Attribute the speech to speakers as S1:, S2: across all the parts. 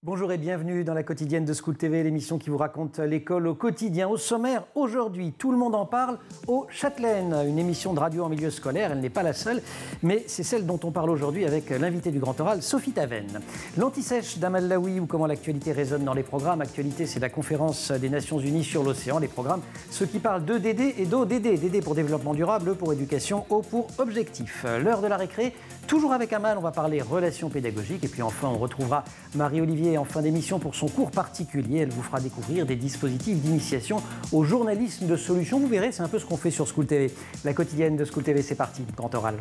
S1: Bonjour et bienvenue dans la quotidienne de School TV, l'émission qui vous raconte l'école au quotidien. Au sommaire, aujourd'hui, tout le monde en parle au Châtelaine, une émission de radio en milieu scolaire. Elle n'est pas la seule, mais c'est celle dont on parle aujourd'hui avec l'invitée du Grand Oral, Sophie Taven. L'anti-sèche d'Amal Laoui ou comment l'actualité résonne dans les programmes. Actualité, c'est la conférence des Nations Unies sur l'océan. Les programmes, ceux qui parlent de DD et d'ODD. DD pour développement durable, E pour éducation, O pour objectif. L'heure de la récré, toujours avec Amal, on va parler relations pédagogiques. Et puis enfin, on retrouvera Marie-Olivier en fin d'émission pour son cours particulier. Elle vous fera découvrir des dispositifs d'initiation au journalisme de solutions. Vous verrez, c'est un peu ce qu'on fait sur School TV. La quotidienne de School TV, c'est parti, Grand Oral.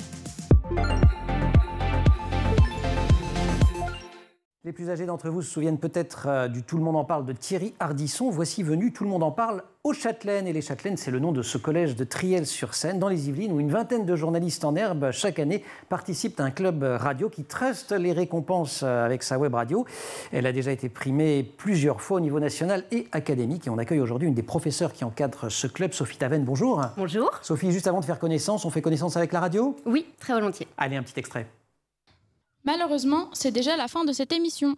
S1: Les plus âgés d'entre vous se souviennent peut-être du Tout le monde en parle de Thierry Ardisson. Voici venu Tout le monde en parle au Châtelaine. Et les Châtelaines, c'est le nom de ce collège de Triel-sur-Seine, dans les Yvelines, où une vingtaine de journalistes en herbe, chaque année, participent à un club radio qui truste les récompenses avec sa web radio. Elle a déjà été primée plusieurs fois au niveau national et académique. Et on accueille aujourd'hui une des professeurs qui encadre ce club, Sophie Taven. Bonjour.
S2: Bonjour.
S1: Sophie, juste avant de faire connaissance, on fait connaissance avec la radio ?
S2: Oui, très volontiers.
S1: Allez, un petit extrait.
S3: Malheureusement, c'est déjà la fin de cette émission.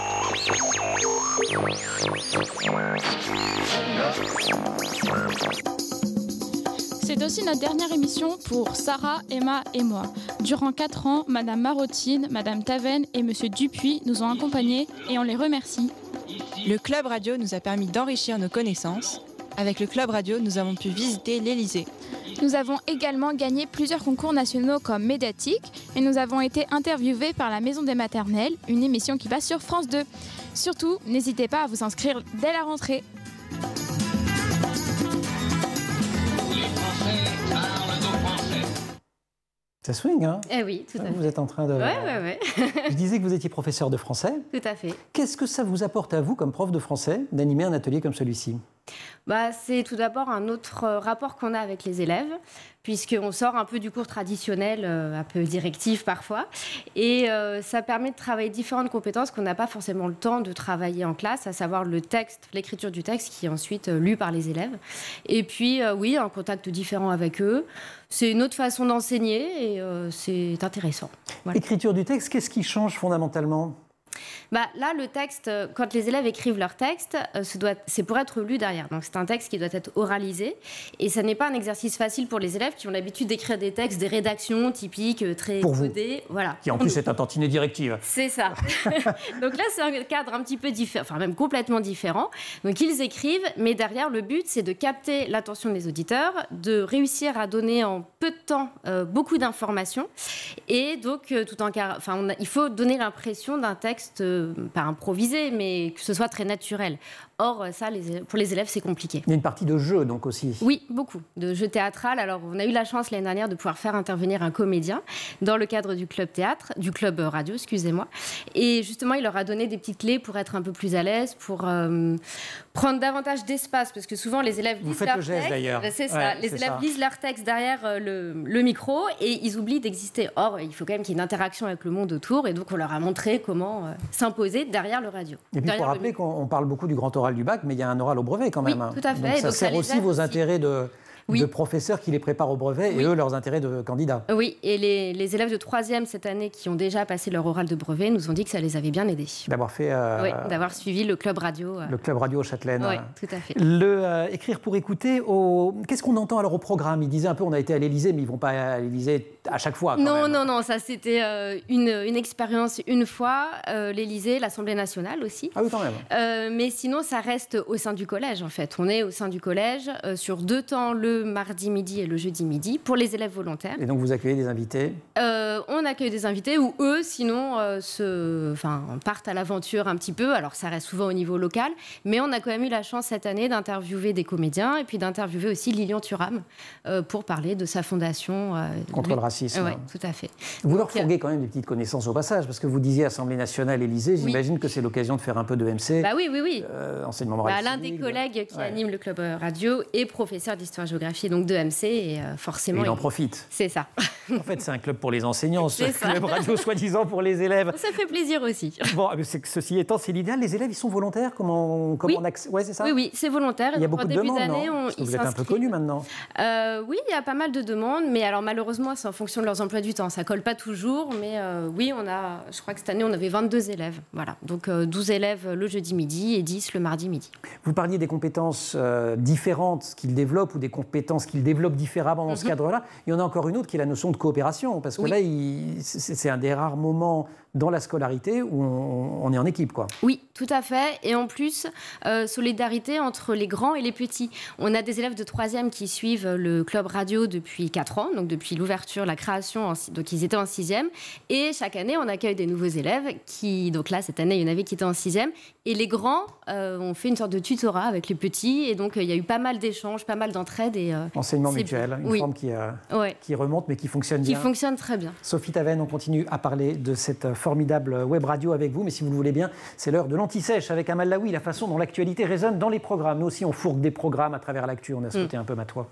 S3: C'est aussi notre dernière émission pour Sarah, Emma et moi. Durant 4 ans, Madame Marotine, Madame Taven et Monsieur Dupuis nous ont accompagnés et on les remercie.
S4: Le Club Radio nous a permis d'enrichir nos connaissances. Avec le Club Radio, nous avons pu visiter l'Élysée.
S3: Nous avons également gagné plusieurs concours nationaux comme médiatique et nous avons été interviewés par la Maison des Maternelles, une émission qui passe sur France 2. Surtout, n'hésitez pas à vous inscrire dès la rentrée.
S1: Ça swing, hein ?
S2: Eh oui, tout à fait.
S1: Vous êtes en train de...
S2: Ouais.
S1: Je disais que vous étiez professeur de français.
S2: Tout à fait.
S1: Qu'est-ce que ça vous apporte à vous, comme prof de français, d'animer un atelier comme celui-ci ?
S2: C'est tout d'abord un autre rapport qu'on a avec les élèves, puisqu'on sort un peu du cours traditionnel, un peu directif parfois. Et ça permet de travailler différentes compétences qu'on n'a pas forcément le temps de travailler en classe, à savoir le texte, l'écriture du texte qui est ensuite lu par les élèves. Et puis, oui, un contact différent avec eux. C'est une autre façon d'enseigner et c'est intéressant. Voilà.
S1: Écriture du texte, qu'est-ce qui change fondamentalement ?
S2: Là, le texte, quand les élèves écrivent leur texte, c'est pour être lu derrière. Donc, c'est un texte qui doit être oralisé. Et ça n'est pas un exercice facile pour les élèves qui ont l'habitude d'écrire des textes, des rédactions typiques, très codées. Voilà.
S1: Qui en plus est un tantinet directive.
S2: C'est ça. Donc là, c'est un cadre un petit peu différent, enfin même complètement différent. Donc, ils écrivent, mais derrière, le but, c'est de capter l'attention des auditeurs, de réussir à donner en peu de temps beaucoup d'informations. Et donc, il faut donner l'impression d'un texte pas improvisé, mais que ce soit très naturel. Or, ça, pour les élèves, c'est compliqué.
S1: Il y a une partie de jeu, donc, aussi.
S2: Oui, beaucoup. De jeu théâtral. Alors, on a eu la chance l'année dernière de pouvoir faire intervenir un comédien dans le cadre du club théâtre, du club radio, excusez-moi. Et justement, il leur a donné des petites clés pour être un peu plus à l'aise, pour prendre davantage d'espace, parce que souvent, les élèves lisent leur texte. D'ailleurs. C'est ça. Les élèves lisent leur texte derrière le micro et ils oublient d'exister. Or, il faut quand même qu'il y ait une interaction avec le monde autour. Et donc, on leur a montré comment s'imposer derrière le radio.
S1: Et puis, il faut rappeler qu'on parle beaucoup du grand oral du bac, mais il y a un oral au brevet quand même.
S2: Oui, tout à fait.
S1: Donc ça sert aussi vos intérêts de professeurs qui les préparent au brevet et eux, leurs intérêts de candidats.
S2: Oui, et les élèves de 3e cette année qui ont déjà passé leur oral de brevet nous ont dit que ça les avait bien aidés.
S1: D'avoir fait...
S2: d'avoir suivi le club radio.
S1: Le club radio au Châtelaine.
S2: Oui, tout à fait.
S1: Écrire pour écouter, qu'est-ce qu'on entend alors au programme ? Ils disaient un peu, on a été à l'Élysée, mais ils ne vont pas à l'Élysée à chaque fois.
S2: Non, ça c'était une expérience une fois, l'Élysée, l'Assemblée nationale aussi.
S1: Ah oui, quand même.
S2: Mais sinon, ça reste au sein du collège en fait. On est au sein du collège sur 2 temps, le mardi midi et le jeudi midi, pour les élèves volontaires.
S1: Et donc vous accueillez des invités ?
S2: On accueille des invités ou eux, sinon, partent à l'aventure un petit peu. Alors ça reste souvent au niveau local, mais on a quand même eu la chance cette année d'interviewer des comédiens et puis d'interviewer aussi Lilian Thuram pour parler de sa fondation.
S1: Contre le racisme.
S2: Oui, tout à fait.
S1: Vous leur fourguez quand même des petites connaissances au passage, parce que vous disiez Assemblée nationale, Élysée, j'imagine que c'est l'occasion de faire un peu de MC.
S2: Oui.
S1: Enseignement moral.
S2: L'un des collègues qui anime le club radio est professeur d'histoire-géographie géographie donc de MC et forcément...
S1: Et il en profite.
S2: C'est ça.
S1: En fait, c'est un club pour les enseignants, ce
S2: C'est ça.
S1: club radio soi-disant pour les élèves.
S2: Ça fait plaisir aussi.
S1: Bon, ceci étant, c'est l'idéal. Les élèves, ils sont volontaires. Comment
S2: Oui.
S1: Ouais, c'est ça.
S2: Oui, c'est volontaire.
S1: Il y a beaucoup de demandes, non?
S2: On,
S1: Parce que vous êtes un peu connu maintenant.
S2: Oui, il y a pas mal de demandes, mais alors malheureusement, c'est en fonction de leurs emplois du temps. Ça colle pas toujours, mais oui, je crois que cette année, on avait 22 élèves. Voilà, donc 12 élèves le jeudi midi et 10 le mardi midi.
S1: Vous parliez des compétences différentes qu'ils développent ou des compétences qu'ils développent différemment dans ce cadre-là. Il y en a encore une autre qui est la notion de coopération, parce que là, c'est un des rares moments dans la scolarité où on est en équipe, quoi.
S2: Oui, tout à fait. Et en plus, solidarité entre les grands et les petits. On a des élèves de 3e qui suivent le club radio depuis 4 ans, donc depuis l'ouverture, la création, donc ils étaient en 6e. Et chaque année, on accueille des nouveaux élèves donc là, cette année, il y en avait qui étaient en 6e. Et les grands ont fait une sorte de tutorat avec les petits. Et donc, il y a eu pas mal d'échanges, pas mal d'entraide.
S1: Enseignement mutuel, une forme qui remonte, mais qui fonctionne bien.
S2: Qui fonctionne très bien.
S1: Sophie Taven, on continue à parler de cette formidable web radio avec vous, mais si vous le voulez bien, c'est l'heure de l'anti-sèche avec Amal Laoui, la façon dont l'actualité résonne dans les programmes. Nous aussi, on fourgue des programmes à travers l'actu, on a ce côté un peu matois.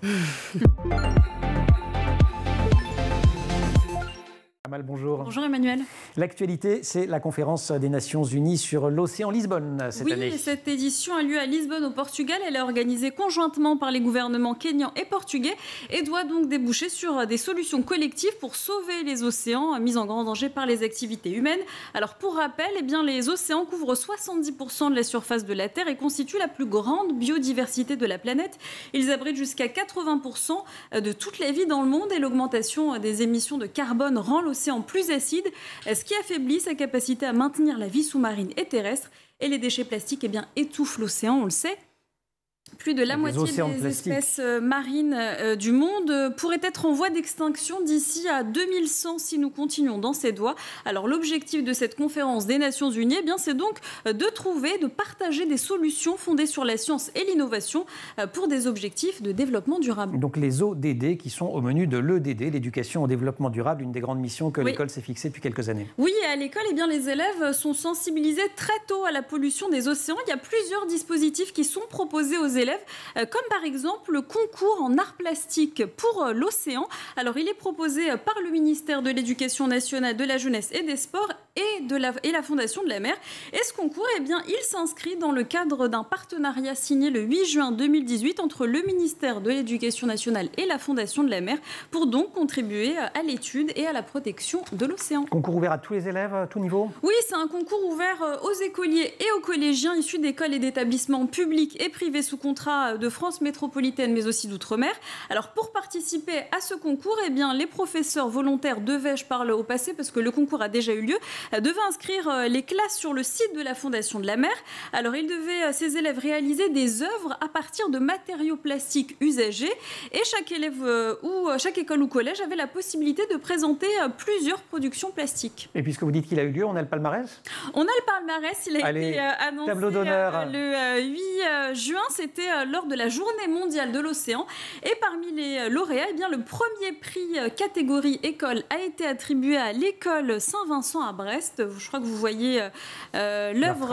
S1: Amal, bonjour.
S5: Bonjour Emmanuel.
S1: L'actualité, c'est la conférence des Nations Unies sur l'océan Lisbonne cette année.
S5: Oui, cette édition a lieu à Lisbonne au Portugal. Elle est organisée conjointement par les gouvernements kényans et portugais et doit donc déboucher sur des solutions collectives pour sauver les océans mis en grand danger par les activités humaines. Alors pour rappel, les océans couvrent 70% de la surface de la Terre et constituent la plus grande biodiversité de la planète. Ils abritent jusqu'à 80% de toute la vie dans le monde et l'augmentation des émissions de carbone rend l'océan plus acide, ce qui affaiblit sa capacité à maintenir la vie sous-marine et terrestre. Et les déchets plastiques étouffent l'océan, on le sait. Plus de la moitié des espèces marines du monde pourraient être en voie d'extinction d'ici à 2100 si nous continuons dans cette voie. Alors l'objectif de cette conférence des Nations Unies, c'est donc de partager des solutions fondées sur la science et l'innovation pour des objectifs de développement durable.
S1: Donc les ODD qui sont au menu de l'EDD, l'éducation au développement durable, une des grandes missions que l'école s'est fixée depuis quelques années.
S5: Oui, et à l'école, les élèves sont sensibilisés très tôt à la pollution des océans. Il y a plusieurs dispositifs qui sont proposés aux élèves, comme par exemple le concours en art plastique pour l'océan. Alors il est proposé par le ministère de l'Éducation nationale, de la jeunesse et des sports et la Fondation de la mer. Et ce concours, il s'inscrit dans le cadre d'un partenariat signé le 8 juin 2018 entre le ministère de l'Éducation nationale et la Fondation de la mer pour donc contribuer à l'étude et à la protection de l'océan.
S1: Concours ouvert à tous les élèves, à tout niveau ?
S5: Oui, c'est un concours ouvert aux écoliers et aux collégiens issus d'écoles et d'établissements publics et privés sous contrat de France métropolitaine, mais aussi d'outre-mer. Alors, pour participer à ce concours, les professeurs volontaires devaient, je parle au passé parce que le concours a déjà eu lieu, devaient inscrire les classes sur le site de la Fondation de la mer. Alors, ces élèves réaliser des œuvres à partir de matériaux plastiques usagés et chaque élève chaque école ou collège avait la possibilité de présenter plusieurs productions plastiques.
S1: Et puisque vous dites qu'il a eu lieu, on a le palmarès ?
S5: On a le palmarès, il a été annoncé
S1: tableau d'honneur.
S5: Le 8 juin, c'était lors de la Journée mondiale de l'océan. Et parmi les lauréats, le premier prix catégorie école a été attribué à l'école Saint-Vincent à Brest. Je crois que vous voyez l'œuvre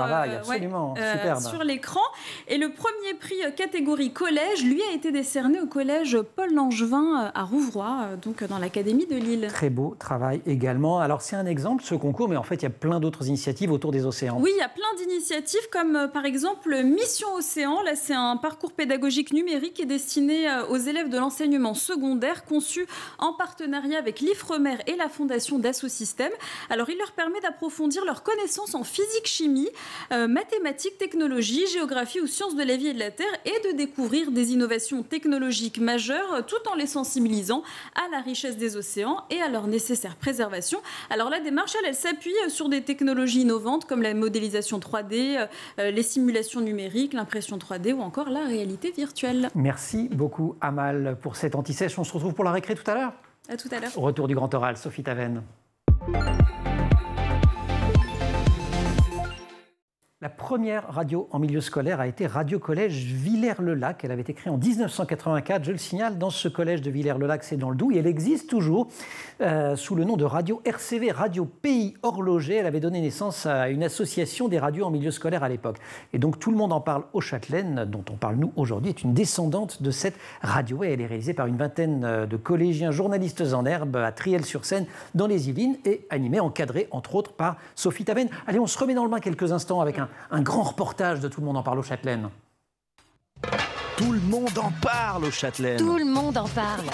S5: sur l'écran. Et le premier prix catégorie collège, lui, a été décerné au collège Paul Langevin à Rouvroy, donc dans l'académie de Lille.
S1: Très beau travail également. Alors c'est un exemple, ce concours, mais en fait il y a plein d'autres initiatives autour des océans.
S5: Oui, il y a plein d'initiatives comme par exemple Mission Océan. Là, c'est un parcours pédagogique numérique qui est destiné aux élèves de l'enseignement secondaire, conçu en partenariat avec l'Ifremer et la Fondation Dassault Systèmes. Alors, il leur permet d'approfondir leurs connaissances en physique, chimie, mathématiques, technologie, géographie ou sciences de la vie et de la Terre et de découvrir des innovations technologiques majeures tout en les sensibilisant à la richesse des océans et à leur nécessaire préservation. Alors, la démarche, elle s'appuie sur des technologies innovantes comme la modélisation 3D, les simulations numériques, l'impression 3D ou encore la réalité virtuelle.
S1: Merci beaucoup Amal pour cette anti-sèche. On se retrouve pour la récré tout à l'heure ?
S5: À tout à l'heure.
S1: Au retour du Grand Oral, Sophie Taven. La première radio en milieu scolaire a été Radio Collège Villers-le-Lac. Elle avait été créée en 1984, je le signale, dans ce collège de Villers-le-Lac, c'est dans le Doubs. Et elle existe toujours sous le nom de Radio RCV, Radio Pays Horloger. Elle avait donné naissance à une association des radios en milieu scolaire à l'époque. Et donc tout le monde en parle aux Châtelaines, dont on parle nous aujourd'hui, est une descendante de cette radio. Et elle est réalisée par une vingtaine de collégiens journalistes en herbe à Triel-sur-Seine, dans les Yvelines, et animée, encadrée, entre autres, par Sophie Taven. Allez, on se remet dans le bain quelques instants avec un grand reportage de Tout le monde en parle aux Châtelaines.
S6: Tout le monde en parle aux Châtelaines.
S7: Tout le monde en parle.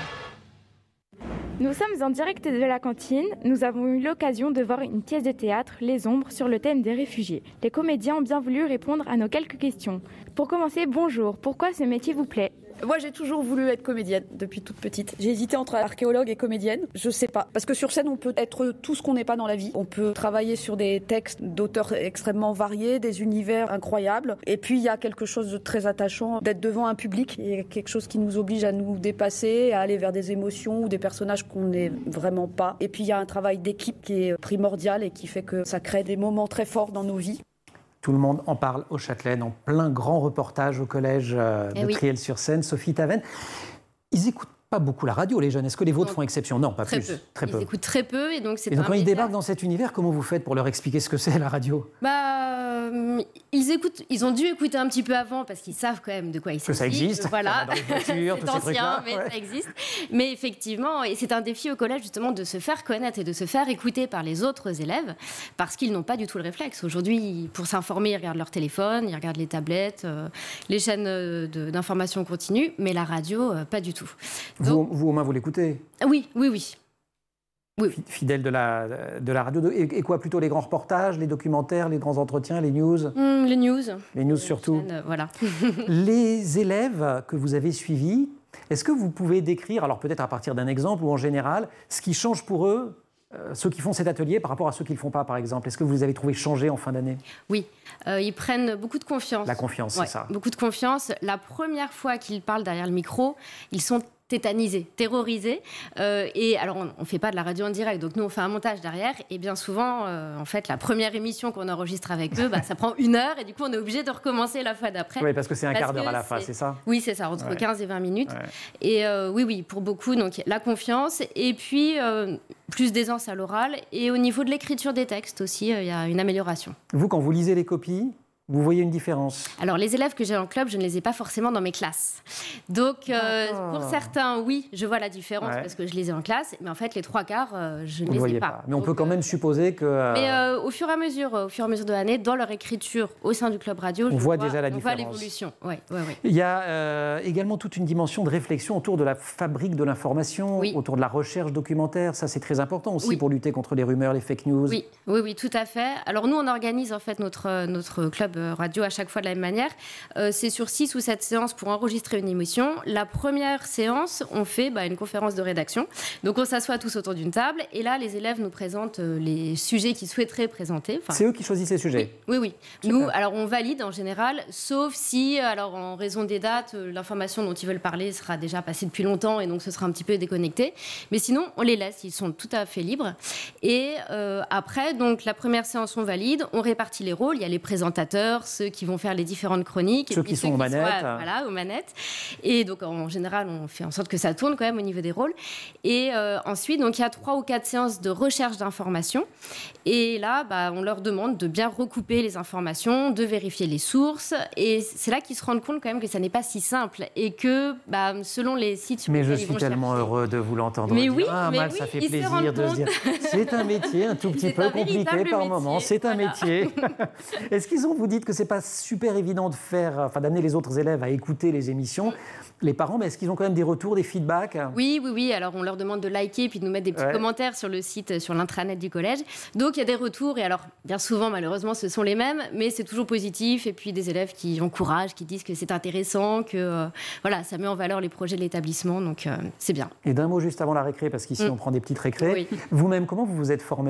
S3: Nous sommes en direct de la cantine. Nous avons eu l'occasion de voir une pièce de théâtre, Les Ombres, sur le thème des réfugiés. Les comédiens ont bien voulu répondre à nos quelques questions. Pour commencer, bonjour. Pourquoi ce métier vous plaît ?
S8: Moi, j'ai toujours voulu être comédienne depuis toute petite. J'ai hésité entre archéologue et comédienne. Je sais pas. Parce que sur scène, on peut être tout ce qu'on n'est pas dans la vie. On peut travailler sur des textes d'auteurs extrêmement variés, des univers incroyables. Et puis, il y a quelque chose de très attachant d'être devant un public. Il y a quelque chose qui nous oblige à nous dépasser, à aller vers des émotions ou des personnages qu'on n'est vraiment pas. Et puis, il y a un travail d'équipe qui est primordial et qui fait que ça crée des moments très forts dans nos vies.
S1: Tout le monde en parle aux Châtelaines, en plein grand reportage au collège de Triel-sur-Seine. Sophie Taven, ils n'écoutent pas beaucoup la radio, les jeunes. Est-ce que les vôtres font exception ? Non, pas
S2: très
S1: plus.
S2: Peu.
S1: Très peu.
S2: Ils écoutent très peu. Et donc
S1: quand ils débarquent dans cet univers, comment vous faites pour leur expliquer ce que c'est la radio ?
S2: Ils ont dû écouter un petit peu avant parce qu'ils savent quand même de quoi il s'agit.
S1: Que ça existe,
S2: voilà.
S1: Dans les voitures, tous ces trucs-là.
S2: Mais ça existe. Mais effectivement, et c'est un défi au collège justement de se faire connaître et de se faire écouter par les autres élèves parce qu'ils n'ont pas du tout le réflexe. Aujourd'hui, pour s'informer, ils regardent leur téléphone, ils regardent les tablettes, les chaînes d'information continue, mais la radio, pas du tout. Donc,
S1: vous, au moins, vous l'écoutez ?
S2: Oui.
S1: Fidèle de la radio. Et quoi, plutôt les grands reportages, les documentaires, les grands entretiens, les news ?
S2: Les news.
S1: Les news surtout.
S2: Voilà.
S1: Les élèves que vous avez suivis, est-ce que vous pouvez décrire, alors peut-être à partir d'un exemple ou en général, ce qui change pour eux, ceux qui font cet atelier par rapport à ceux qui ne le font pas, par exemple ? Est-ce que vous les avez trouvés changés en fin d'année ?
S2: Oui, ils prennent beaucoup de confiance.
S1: La confiance, c'est ça.
S2: Beaucoup de confiance. La première fois qu'ils parlent derrière le micro, ils sont tétanisés, terrorisés. Et alors, on ne fait pas de la radio en direct, donc nous, on fait un montage derrière. Et bien souvent, en fait, la première émission qu'on enregistre avec eux, ça prend 1 heure. Et du coup, on est obligé de recommencer la fois d'après.
S1: Oui, parce que c'est un quart d'heure à la fin, c'est ça ?
S2: Oui, c'est ça, entre 15 et 20 minutes. Ouais. Et oui, pour beaucoup, donc la confiance. Et puis, plus d'aisance à l'oral. Et au niveau de l'écriture des textes aussi, il y a une amélioration.
S1: Vous, quand vous lisez les copies, vous voyez une différence ?
S2: Alors, les élèves que j'ai en club, je ne les ai pas forcément dans mes classes. Donc, pour certains, oui, je vois la différence parce que je les ai en classe. Mais en fait, les 3/4, je ne les ai pas.
S1: Mais on peut quand même supposer que...
S2: Mais au fur et à mesure de l'année, dans leur écriture au sein du club radio,
S1: on voit déjà la différence.
S2: On voit l'évolution. Ouais.
S1: Il y a également toute une dimension de réflexion autour de la fabrique de l'information, autour de la recherche documentaire. Ça, c'est très important aussi pour lutter contre les rumeurs, les fake news.
S2: Oui, tout à fait. Alors, nous, on organise en fait notre club radio à chaque fois de la même manière. C'est sur 6 ou 7 séances pour enregistrer une émission. La première séance, on fait une conférence de rédaction. Donc on s'assoit tous autour d'une table et là les élèves nous présentent les sujets qu'ils souhaiteraient présenter.
S1: C'est eux qui choisissent les sujets ?
S2: Oui. Nous, alors on valide en général, sauf si, alors en raison des dates, l'information dont ils veulent parler sera déjà passée depuis longtemps et donc ce sera un petit peu déconnecté. Mais sinon, on les laisse, ils sont tout à fait libres. Et après, donc la première séance, on valide, on répartit les rôles. Il y a les présentateurs, ceux qui vont faire les différentes chroniques.
S1: Ceux qui sont aux manettes.
S2: Aux manettes. Et donc, en général, on fait en sorte que ça tourne quand même au niveau des rôles. Et ensuite, donc, il y a 3 ou 4 séances de recherche d'informations. Et là, on leur demande de bien recouper les informations, de vérifier les sources. Et c'est là qu'ils se rendent compte quand même que ça n'est pas si simple. Et que, selon les sites sur lesquels ils vont chercher...
S1: Mais je suis tellement heureux de vous l'entendre
S2: mais
S1: dire.
S2: Oui,
S1: ça fait plaisir de se dire. C'est un métier un tout petit peu compliqué par moment. C'est un métier. Est-ce qu'ils vous dites que c'est pas super évident d'amener les autres élèves à écouter les émissions, les parents, mais est-ce qu'ils ont quand même des retours, des feedbacks ?
S2: Oui. Alors, on leur demande de liker puis de nous mettre des petits commentaires sur le site, sur l'intranet du collège. Donc, il y a des retours. Et alors, bien souvent, malheureusement, ce sont les mêmes, mais c'est toujours positif. Et puis, des élèves qui encouragent, qui disent que c'est intéressant, que ça met en valeur les projets de l'établissement. Donc, c'est bien.
S1: Et d'un mot juste avant la récré, parce qu'ici, on prend des petites récrés. Oui. Vous-même, comment vous vous êtes formée ?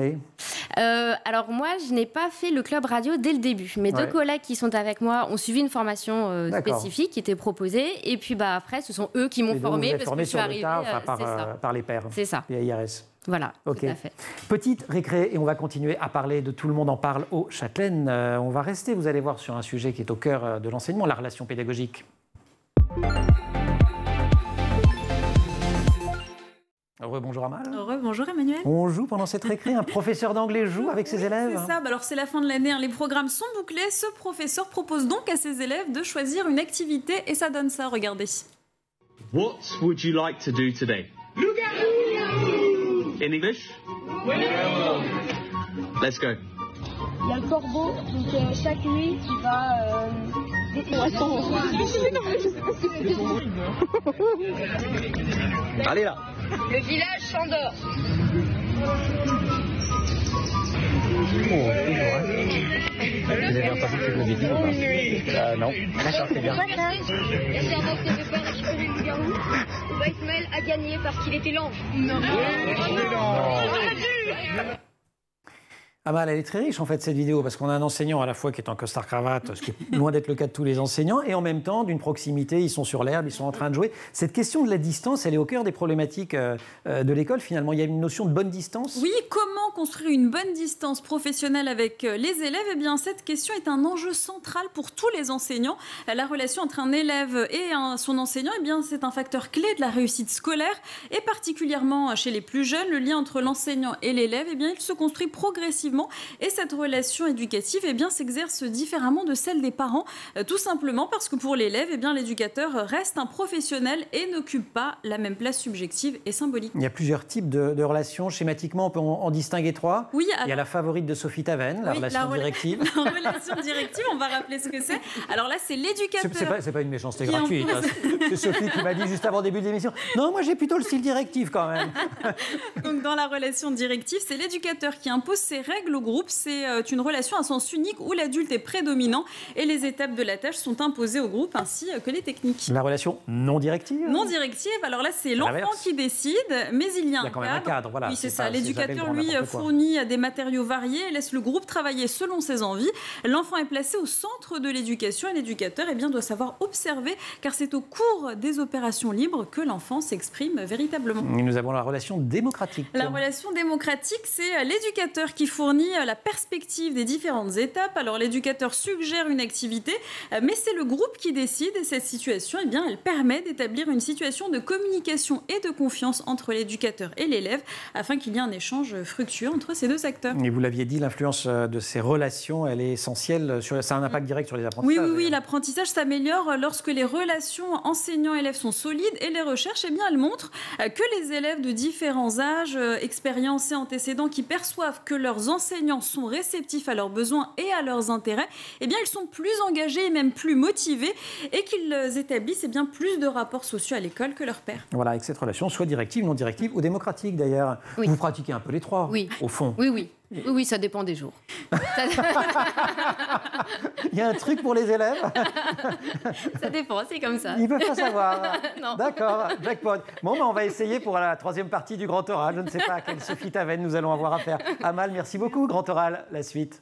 S2: Alors, moi, je n'ai pas fait le club radio dès le début. Mes 2 collègues qui sont avec moi ont suivi une formation spécifique qui était proposée. Et puis, après, ce sont eux qui m'ont formée parce que je suis arrivée.
S1: Par les pairs.
S2: C'est ça.
S1: Les IRS.
S2: Voilà,
S1: Ok.
S2: tout à fait.
S1: Petite récré et on va continuer à parler de Tout le monde en parle aux Châtelaines. On va rester, vous allez voir, sur un sujet qui est au cœur de l'enseignement, la relation pédagogique. Rebonjour Amal.
S5: Bonjour Emmanuel.
S1: On joue pendant cette récré, un professeur d'anglais joue avec ses élèves.
S5: C'est ça, alors c'est la fin de l'année, les programmes sont bouclés. Ce professeur propose donc à ses élèves de choisir une activité et ça donne ça, regardez.
S7: What would you like to do today? In English? Let's go.
S9: Il y a le corbeau, donc chaque nuit il va
S7: Allez là.
S9: le village s'endort.
S7: Vous avez entendu ce que je vous ai dit ou pas? Non. D'accord, c'est bien.
S9: La servante ne veut pas récupérer le garou. Ismaël a gagné parce qu'il était l'ange.
S1: Amal, elle est très riche en fait cette vidéo parce qu'on a un enseignant à la fois qui est en costard-cravate, ce qui est loin d'être le cas de tous les enseignants, et en même temps d'une proximité, ils sont sur l'herbe, ils sont en train de jouer. Cette question de la distance, elle est au cœur des problématiques de l'école finalement. Il y a une notion de bonne distance.
S5: Oui, comment construire une bonne distance professionnelle avec les élèves? Eh bien, cette question est un enjeu central pour tous les enseignants. La relation entre un élève et son enseignant, eh bien, c'est un facteur clé de la réussite scolaire, et particulièrement chez les plus jeunes, le lien entre l'enseignant et l'élève, eh bien, il se construit progressivement. Et cette relation éducative, eh bien, s'exerce différemment de celle des parents, tout simplement parce que pour l'élève, eh bien, l'éducateur reste un professionnel et n'occupe pas la même place subjective et symbolique.
S1: Il y a plusieurs types de relations. Schématiquement, on peut en distinguer trois.
S5: Oui,
S1: il y a la favorite de Sophie Taven, la relation directive.
S5: La relation directive, on va rappeler ce que c'est. Alors là, c'est l'éducateur.
S1: C'est pas une méchanceté gratuite. C'est Sophie qui m'a dit juste avant le début de l'émission. Non, moi j'ai plutôt le style directif quand même.
S5: Donc dans la relation directive, c'est l'éducateur qui impose ses règles au groupe. C'est une relation à sens unique où l'adulte est prédominant et les étapes de la tâche sont imposées au groupe ainsi que les techniques.
S1: La relation non directive.
S5: Non directive, alors là c'est l'enfant qui décide, mais il y a
S1: quand même un cadre. Voilà,
S5: oui, c'est ça. L'éducateur, lui, fournit des matériaux variés et laisse le groupe travailler selon ses envies. L'enfant est placé au centre de l'éducation et l'éducateur, eh bien, doit savoir observer, car c'est au cours des opérations libres que l'enfant s'exprime véritablement.
S1: Et nous avons la relation démocratique.
S5: La relation démocratique, c'est l'éducateur qui fournit la perspective des différentes étapes. Alors l'éducateur suggère une activité, mais c'est le groupe qui décide, et cette situation, eh bien, elle permet d'établir une situation de communication et de confiance entre l'éducateur et l'élève afin qu'il y ait un échange fructueux entre ces deux acteurs.
S1: Et vous l'aviez dit, l'influence de ces relations, elle est essentielle, ça a un impact direct sur les apprentissages.
S5: Oui, l'apprentissage s'améliore lorsque les relations enseignant-élève sont solides, et les recherches, eh bien, elles montrent que les élèves de différents âges, expériences et antécédents qui perçoivent que leurs enseignants sont réceptifs à leurs besoins et à leurs intérêts, eh bien, ils sont plus engagés et même plus motivés, et qu'ils établissent, eh bien, plus de rapports sociaux à l'école que leurs pairs.
S1: Voilà, avec cette relation, soit directive, non directive ou démocratique d'ailleurs.
S2: Oui.
S1: Vous pratiquez un peu les trois, au fond.
S2: Oui, ça dépend des jours.
S1: Il y a un truc pour les élèves.
S2: Ça dépend, c'est comme ça.
S1: Ils ne peuvent pas savoir.
S2: Non.
S1: D'accord, jackpot. Bon, on va essayer pour la troisième partie du Grand Oral. Je ne sais pas à quelle Sophie Taven nous allons avoir affaire. Amal, merci beaucoup. Grand Oral, la suite.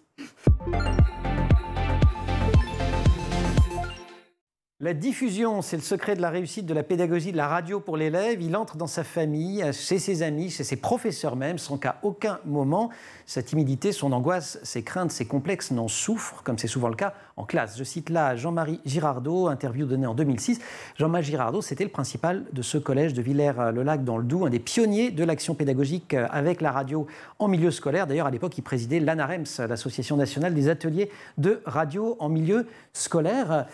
S1: La diffusion, c'est le secret de la réussite de la pédagogie de la radio pour l'élève. Il entre dans sa famille, chez ses amis, chez ses professeurs même, sans qu'à aucun moment sa timidité, son angoisse, ses craintes, ses complexes n'en souffrent, comme c'est souvent le cas en classe. Je cite là Jean-Marie Girardot, interview donnée en 2006. Jean-Marie Girardot, c'était le principal de ce collège de Villers-le-Lac dans le Doubs, un des pionniers de l'action pédagogique avec la radio en milieu scolaire. D'ailleurs, à l'époque, il présidait l'ANAREMS, l'Association nationale des ateliers de radio en milieu scolaire.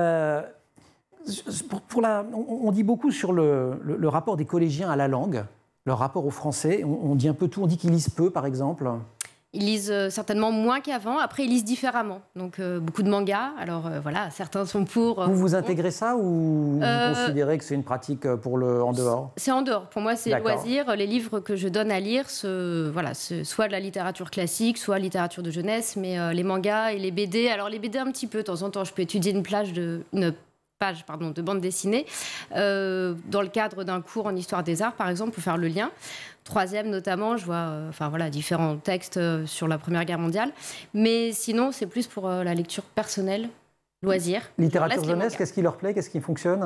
S1: On dit beaucoup sur le rapport des collégiens à la langue, leur rapport au français. On dit un peu tout, on dit qu'ils lisent peu, par exemple.
S2: Ils lisent certainement moins qu'avant. Après, ils lisent différemment. Donc, beaucoup de mangas. Alors, voilà, certains sont pour...
S1: Vous intégrez ça ou vous considérez que c'est une pratique en dehors? C'est
S2: en dehors. Pour moi, c'est loisir. Les livres que je donne à lire, soit de la littérature classique, soit littérature de jeunesse. Mais les mangas et les BD... Alors, les BD, un petit peu. De temps en temps, je peux étudier une page de bande dessinée dans le cadre d'un cours en histoire des arts, par exemple, pour faire le lien. Troisième, notamment, je vois différents textes sur la Première Guerre mondiale. Mais sinon, c'est plus pour la lecture personnelle loisirs.
S1: Littérature jeunesse, qu'est-ce qui leur plaît? Qu'est-ce qui fonctionne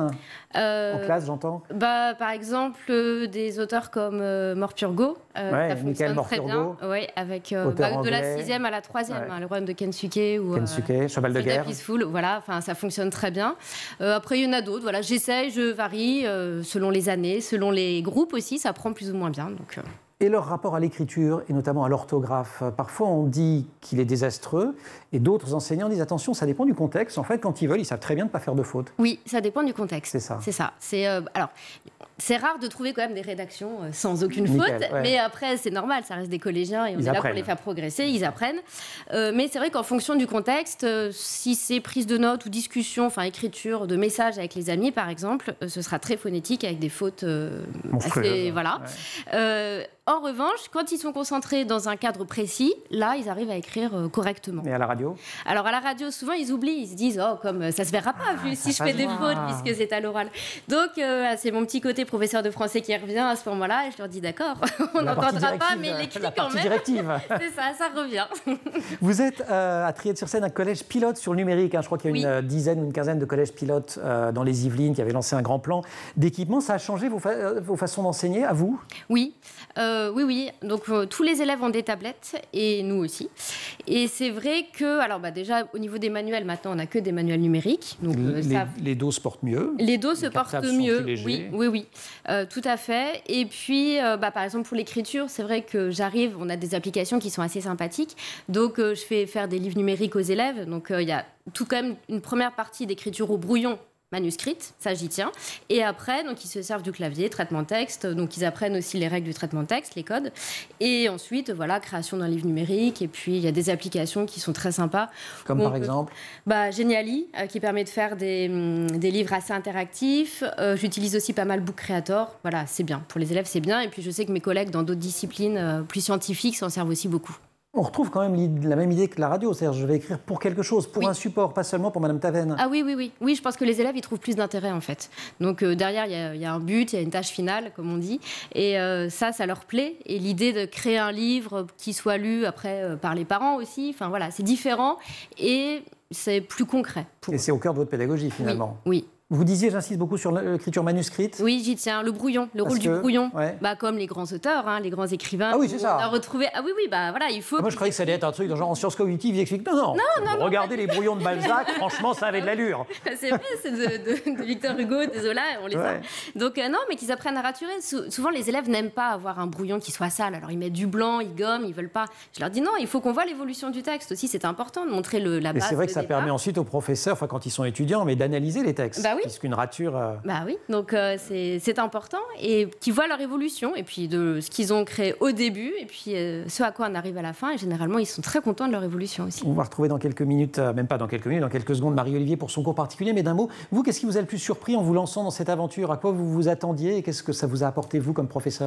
S1: en classe, j'entends?
S2: Par exemple, des auteurs comme Morpurgo. Ça fonctionne très bien. Ouais, avec de la 6e à la 3e, le royaume de Kensuke ou
S1: Cheval de guerre.
S2: Peaceful, voilà, ça fonctionne très bien. Après, il y en a d'autres. Voilà, j'essaye, je varie selon les années, selon les groupes aussi, ça prend plus ou moins bien. Donc,
S1: Et leur rapport à l'écriture, et notamment à l'orthographe. Parfois, on dit qu'il est désastreux, et d'autres enseignants disent attention, ça dépend du contexte. En fait, quand ils veulent, ils savent très bien de ne pas faire de fautes.
S2: Oui, ça dépend du contexte.
S1: C'est ça.
S2: C'est ça. Alors, c'est rare de trouver quand même des rédactions sans aucune faute, mais après, c'est normal, ça reste des collégiens et on est là pour les faire progresser, ils apprennent. Mais c'est vrai qu'en fonction du contexte, si c'est prise de notes ou discussion, écriture de messages avec les amis, par exemple, ce sera très phonétique avec des fautes assez... Voilà. Ouais. En revanche, quand ils sont concentrés dans un cadre précis, là, ils arrivent à écrire correctement.
S1: Et à la radio?
S2: Alors, à la radio, souvent, ils oublient. Ils se disent, comme ça se verra pas, vu si je fais des fautes, puisque c'est à l'oral. Donc, c'est mon petit côté professeur de français qui revient à ce moment-là. Et je leur dis, d'accord, on n'entendra pas, mais l'écrit quand même.
S1: Directive.
S2: C'est ça revient.
S1: Vous êtes à Trier-sur-Seine, un collège pilote sur le numérique. Je crois qu'il y a une dizaine ou une quinzaine de collèges pilotes dans les Yvelines qui avaient lancé un grand plan d'équipement. Ça a changé vos façons d'enseigner, à vous?
S2: Oui. Oui. Donc, tous les élèves ont des tablettes et nous aussi. Et c'est vrai que, déjà, au niveau des manuels, maintenant, on n'a que des manuels numériques. Donc,
S1: les dos se portent mieux.
S2: Les dos se portent mieux. Oui. Tout à fait. Et puis, par exemple, pour l'écriture, c'est vrai que on a des applications qui sont assez sympathiques. Donc, je fais faire des livres numériques aux élèves. Donc, il y a tout quand même une première partie d'écriture au brouillon manuscrite, ça j'y tiens. Et après, donc ils se servent du clavier, traitement de texte, donc ils apprennent aussi les règles du traitement de texte, les codes. Et ensuite, création d'un livre numérique. Et puis, il y a des applications qui sont très sympas.
S1: Comme par exemple
S2: Geniali, qui permet de faire des livres assez interactifs. J'utilise aussi pas mal Book Creator. Voilà, c'est bien. Pour les élèves, c'est bien. Et puis, je sais que mes collègues dans d'autres disciplines plus scientifiques s'en servent aussi beaucoup.
S1: On retrouve quand même la même idée que la radio, c'est-à-dire je vais écrire pour quelque chose, pour un support, pas seulement pour Madame Taven.
S2: Ah oui, je pense que les élèves, ils trouvent plus d'intérêt en fait. Donc derrière, il y a un but, il y a une tâche finale, comme on dit, et ça leur plaît. Et l'idée de créer un livre qui soit lu après par les parents aussi, c'est différent et c'est plus concret.
S1: Et c'est au cœur de votre pédagogie finalement.
S2: Oui.
S1: Vous disiez, j'insiste beaucoup sur l'écriture manuscrite.
S2: Oui, j'y tiens. Le brouillon, le rôle du brouillon. Comme les grands auteurs, les grands écrivains.
S1: Ah oui, c'est ça.
S2: On a retrouvé... Ah oui, il faut...
S1: Moi, je croyais que ça allait être un truc genre en sciences cognitives. Ils expliquent non. Regardez les brouillons de Balzac, franchement, ça avait de l'allure.
S2: C'est vrai, c'est de Victor Hugo, de Zola, on les a. Donc non, mais qu'ils apprennent à raturer. Souvent, les élèves n'aiment pas avoir un brouillon qui soit sale. Alors, ils mettent du blanc, ils gomment, ils veulent pas. Je leur dis non, il faut qu'on voit l'évolution du texte aussi. C'est important de montrer la base.
S1: Et c'est vrai que ça permet ensuite aux professeurs, quand ils sont étudiants, mais d'analyser les textes. Puisqu'une rature...
S2: oui, donc c'est important et qu'ils voient leur évolution et puis de ce qu'ils ont créé au début et puis ce à quoi on arrive à la fin et généralement ils sont très contents de leur évolution aussi.
S1: On va retrouver dans quelques minutes, même pas dans quelques minutes, dans quelques secondes Marie-Olivier pour son cours particulier, mais d'un mot, vous, qu'est-ce qui vous a le plus surpris en vous lançant dans cette aventure? À quoi vous vous attendiez et qu'est-ce que ça vous a apporté vous comme professeur?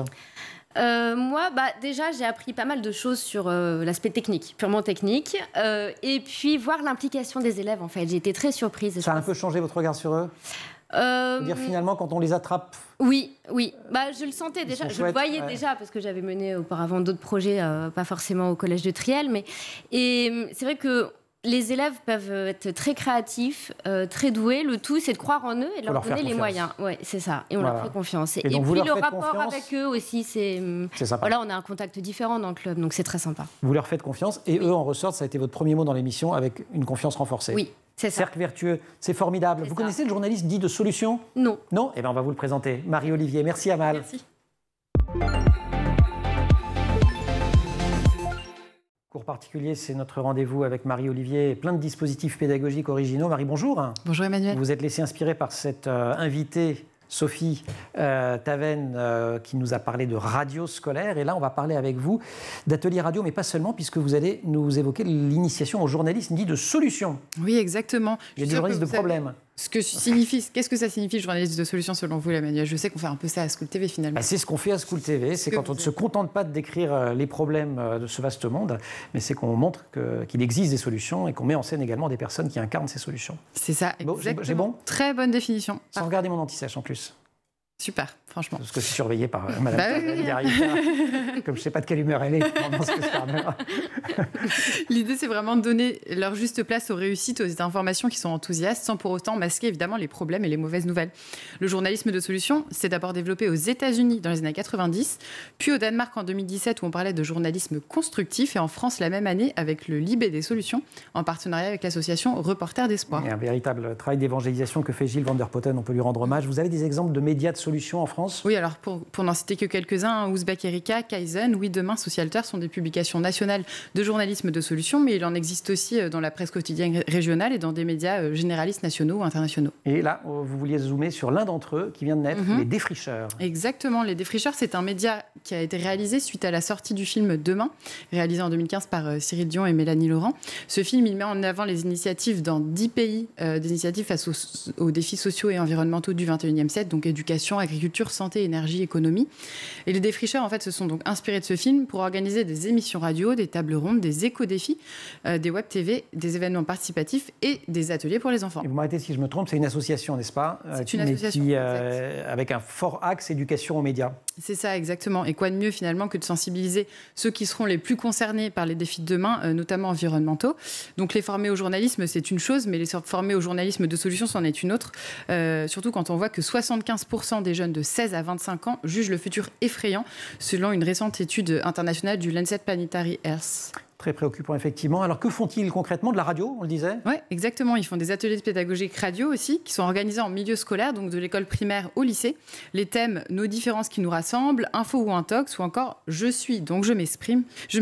S2: Moi, déjà, j'ai appris pas mal de choses sur l'aspect technique, purement technique, et puis voir l'implication des élèves en fait. J'ai été très surprise.
S1: Ça a un peu changé votre regard sur eux? Dire finalement quand on les attrape.
S2: Oui. Je le sentais déjà, je le voyais déjà parce que j'avais mené auparavant d'autres projets, pas forcément au collège de Triel, et c'est vrai que les élèves peuvent être très créatifs, très doués. Le tout, c'est de croire en eux et de leur donner les moyens. Oui, c'est ça. Et on leur fait confiance. Et puis le rapport avec eux aussi, c'est sympa. On a un contact différent dans le club, donc c'est très sympa.
S1: Vous leur faites confiance et eux en ressortent. Ça a été votre premier mot dans l'émission avec une confiance renforcée.
S2: Oui. C'est ça.
S1: Cercle vertueux, c'est formidable. Vous connaissez le journaliste dit de solution?
S2: Non.
S1: Non? Eh bien, on va vous le présenter. Marie-Olivier, merci Amal.
S5: Merci.
S1: Cours particulier, c'est notre rendez-vous avec Marie-Olivier. Plein de dispositifs pédagogiques originaux. Marie, bonjour.
S10: Bonjour Emmanuel.
S1: Vous vous êtes laissé inspirer par cette invitée, Sophie Taven, qui nous a parlé de radio scolaire. Et là, on va parler avec vous d'atelier radio, mais pas seulement, puisque vous allez nous évoquer l'initiation au journalisme dit de solution.
S10: Oui, exactement.
S1: Il y a du journalisme de problème.
S10: Qu'est-ce que ça signifie, le journaliste de solution, selon vous, Emmanuel? Je sais qu'on fait un peu ça à School TV, finalement.
S1: C'est ce qu'on fait à School TV. C'est quand on ne se contente pas de décrire les problèmes de ce vaste monde, mais c'est qu'on montre qu'il existe des solutions et qu'on met en scène également des personnes qui incarnent ces solutions.
S10: C'est ça, exactement.
S1: J'ai bon?
S10: Très bonne définition.
S1: Sans regarder mon anti-sèche, en plus.
S10: Super, franchement.
S1: Parce que c'est surveillé par Madame Garriga. Comme je ne sais pas de quelle humeur elle est pendant ce faire.
S10: L'idée, c'est vraiment de donner leur juste place aux réussites, aux informations qui sont enthousiastes, sans pour autant masquer évidemment les problèmes et les mauvaises nouvelles. Le journalisme de solution s'est d'abord développé aux États-Unis dans les années 90, puis au Danemark en 2017 où on parlait de journalisme constructif, et en France la même année avec le Libé des solutions, en partenariat avec l'association Reporters d'Espoir.
S1: Il y a un véritable travail d'évangélisation que fait Gilles Van der Potten, on peut lui rendre hommage. Vous avez des exemples de médias de solutions en France ?
S10: Oui, alors pour n'en citer que quelques-uns, Ouzbek Erika, Kaizen, Oui Demain, Socialter sont des publications nationales de journalisme de solution, mais il en existe aussi dans la presse quotidienne régionale et dans des médias généralistes nationaux ou internationaux.
S1: Et là, vous vouliez zoomer sur l'un d'entre eux qui vient de naître, les Défricheurs.
S10: Exactement, les Défricheurs, c'est un média qui a été réalisé suite à la sortie du film Demain, réalisé en 2015 par Cyril Dion et Mélanie Laurent. Ce film, il met en avant les initiatives dans 10 pays, des initiatives face aux défis sociaux et environnementaux du 21e siècle, donc éducation, agriculture, santé, énergie, économie. Et les Défricheurs, en fait, se sont donc inspirés de ce film pour organiser des émissions radio, des tables rondes, des éco-défis, des web-TV, des événements participatifs et des ateliers pour les enfants.
S1: Et vous m'arrêtez si je me trompe, c'est une association, n'est-ce pas ?
S10: C'est une association,
S1: avec un fort axe éducation aux médias.
S10: C'est ça, exactement. Et quoi de mieux, finalement, que de sensibiliser ceux qui seront les plus concernés par les défis de demain, notamment environnementaux. Donc, les former au journalisme, c'est une chose, mais les former au journalisme de solution, c'en est une autre. Surtout quand on voit que 75% des jeunes de 16 à 25 ans jugent le futur effrayant, selon une récente étude internationale du Lancet Planetary Health.
S1: Très préoccupant, effectivement. Alors, que font-ils concrètement ? De la radio, on le disait ?
S10: Oui, exactement. Ils font des ateliers de pédagogie radio aussi, qui sont organisés en milieu scolaire, donc de l'école primaire au lycée. Les thèmes « Nos différences qui nous rassemblent »,« Info ou intox » ou encore « Je suis, donc je m'exprime ».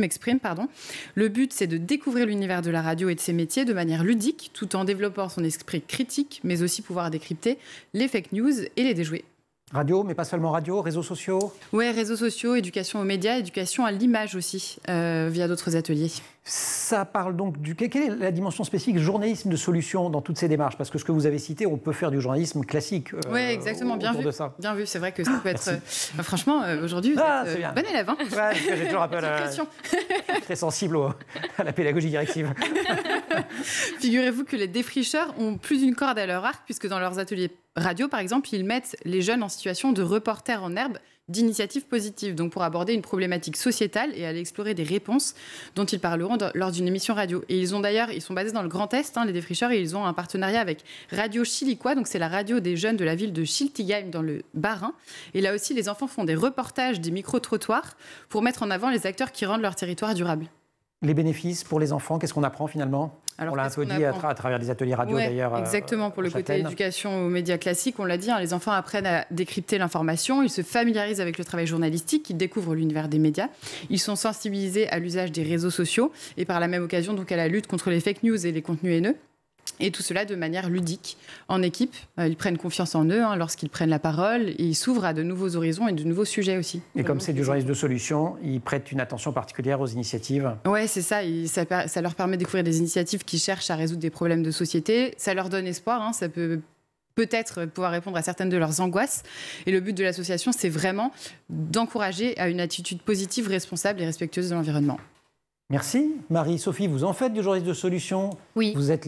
S10: Le but, c'est de découvrir l'univers de la radio et de ses métiers de manière ludique, tout en développant son esprit critique, mais aussi pouvoir décrypter les fake news et les déjouer.
S1: Radio, mais pas seulement radio, réseaux sociaux ?
S10: Oui, réseaux sociaux, éducation aux médias, éducation à l'image aussi, via d'autres ateliers.
S1: Ça parle donc quelle est la dimension spécifique journalisme de solution dans toutes ces démarches ? Parce que ce que vous avez cité, on peut faire du journalisme classique.
S10: Oui, exactement, bien vu.
S1: De ça.
S10: Bien vu, c'est vrai que ça peut être... franchement, aujourd'hui, vous êtes bon élève. Hein.
S1: Ouais, j'ai toujours un peu très sensible à la pédagogie directive.
S10: Figurez-vous que les Défricheurs ont plus d'une corde à leur arc, puisque dans leurs ateliers radio, par exemple, ils mettent les jeunes en situation de reporters en herbe d'initiatives positives, donc pour aborder une problématique sociétale et aller explorer des réponses dont ils parleront lors d'une émission radio. Et ils sont basés dans le Grand Est, les Défricheurs, et ils ont un partenariat avec Radio Chilicois, donc c'est la radio des jeunes de la ville de Schiltigheim dans le Bas-Rhin. Et là aussi, les enfants font des reportages, des micro-trottoirs pour mettre en avant les acteurs qui rendent leur territoire durable.
S1: Les bénéfices pour les enfants, qu'est-ce qu'on apprend finalement ?
S10: Alors,
S1: on l'a un peu dit à travers des ateliers radio d'ailleurs.
S10: Exactement, pour le côté éducation aux médias classiques, on l'a dit, les enfants apprennent à décrypter l'information, ils se familiarisent avec le travail journalistique, ils découvrent l'univers des médias, ils sont sensibilisés à l'usage des réseaux sociaux et par la même occasion donc à la lutte contre les fake news et les contenus haineux. Et tout cela de manière ludique, en équipe. Ils prennent confiance en eux lorsqu'ils prennent la parole et ils s'ouvrent à de nouveaux horizons et de nouveaux sujets aussi.
S1: Et comme c'est du journalisme de solution, ils prêtent une attention particulière aux initiatives.
S10: Oui, c'est ça. Ça leur permet de découvrir des initiatives qui cherchent à résoudre des problèmes de société. Ça leur donne espoir. Ça peut-être pouvoir répondre à certaines de leurs angoisses. Et le but de l'association, c'est vraiment d'encourager à une attitude positive, responsable et respectueuse de l'environnement.
S1: Merci. Marie-Sophie, vous en faites du journalisme de solution ?
S2: Oui.
S1: Vous êtes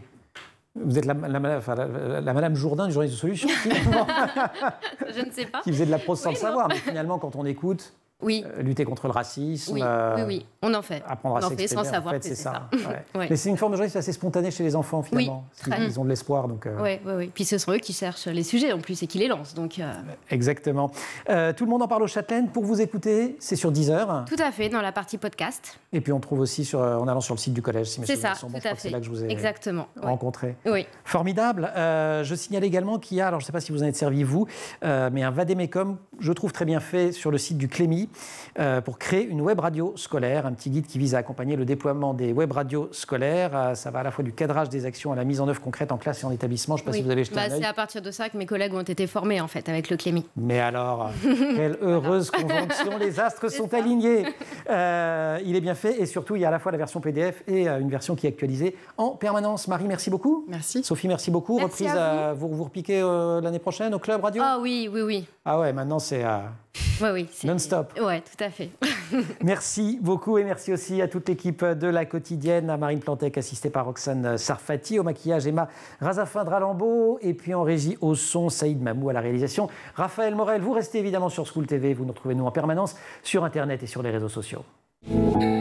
S1: la Madame Jourdain du journalisme de solution, finalement.
S2: Je ne sais pas.
S1: Qui faisait de la prose sans le savoir, mais finalement, quand on écoute...
S2: Oui.
S1: Lutter contre le racisme.
S2: Oui, on en fait.
S1: Apprendre à s'exprimer.
S2: Sans savoir
S1: en fait,
S2: c'est ça.
S1: Ouais. Mais c'est une forme de journalisme assez spontanée chez les enfants, finalement.
S2: Oui,
S1: ils ont de l'espoir. Donc,
S2: Oui. Puis ce sont eux qui cherchent les sujets, en plus, et qui les lancent. Donc,
S1: Exactement. Tout le monde en parle au Châtelaine. Pour vous écouter, c'est sur Deezer.
S2: Tout à fait, dans la partie podcast.
S1: Et puis on trouve aussi en allant sur le site du collège, si mes souvenirs sont bons.
S2: Tout à fait.
S1: C'est là que je vous ai rencontré.
S2: Oui.
S1: Formidable. Je signale également qu'il y a, alors je ne sais pas si vous en êtes servi vous, mais un vadémécum, je trouve très bien fait sur le site du Clémy, pour créer une web radio scolaire, un petit guide qui vise à accompagner le déploiement des web radios scolaires. Ça va à la fois du cadrage des actions à la mise en œuvre concrète en classe et en établissement. Je ne sais pas si vous avez jeté un œil.
S2: C'est à partir de ça que mes collègues ont été formés, en fait, avec le Clémy.
S1: Mais alors, quelle heureuse conjonction, les astres sont alignés. Il est bien fait et surtout, il y a à la fois la version PDF et une version qui est actualisée en permanence. Marie, merci beaucoup.
S10: Merci.
S1: Sophie, merci beaucoup.
S2: Merci
S1: reprise, vous repiquez l'année prochaine au Club Radio ?
S2: Ah oui.
S1: Ah ouais, maintenant c'est
S2: oui,
S1: non-stop.
S2: Oui, tout à fait.
S1: Merci beaucoup et merci aussi à toute l'équipe de La Quotidienne, à Marine Plantec, assistée par Roxane Sarfati, au maquillage Emma Razafin-Dralambeau, et puis en régie au son Saïd Mamou, à la réalisation Raphaël Morel. Vous restez évidemment sur School TV, vous nous retrouvez nous en permanence sur Internet et sur les réseaux sociaux.